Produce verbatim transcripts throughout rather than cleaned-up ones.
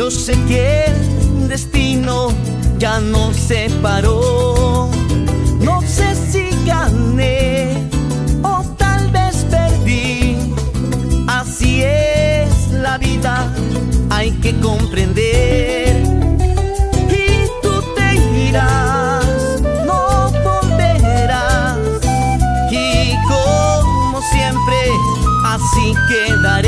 Yo sé que el destino ya nos separó. No sé si gané o tal vez perdí. Así es la vida, hay que comprender. Y tú te irás, no volverás. Y como siempre, así quedaré.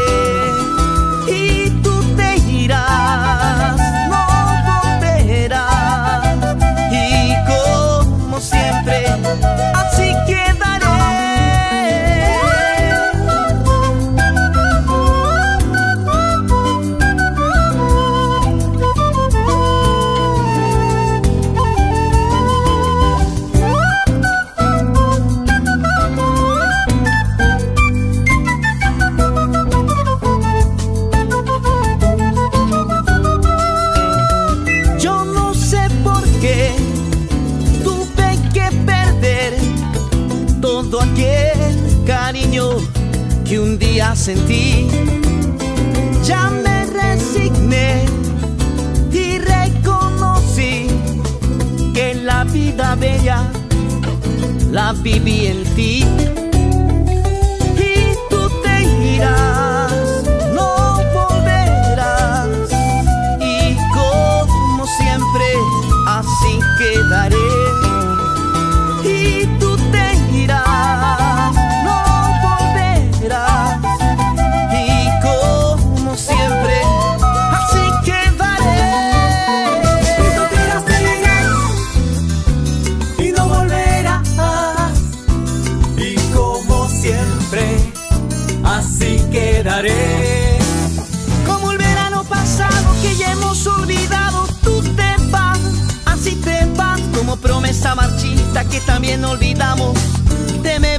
Y tú te irás, no volverás. Y como siempre, así quedaré. Todo aquel cariño que un día sentí, ya me resigné y reconocí que la vida bella la viví en ti. Y tú te irás, no volverás. Y como siempre, así quedaré. Y tú te irás, no volverás. Y como siempre, así quedaré. Y tú te irás, te irás, y no volverás. Y como siempre, así quedaré. Como el verano pasado que ya hemos olvidado, tú te vas, así te vas. Como promesa marchita que también olvidamos, te me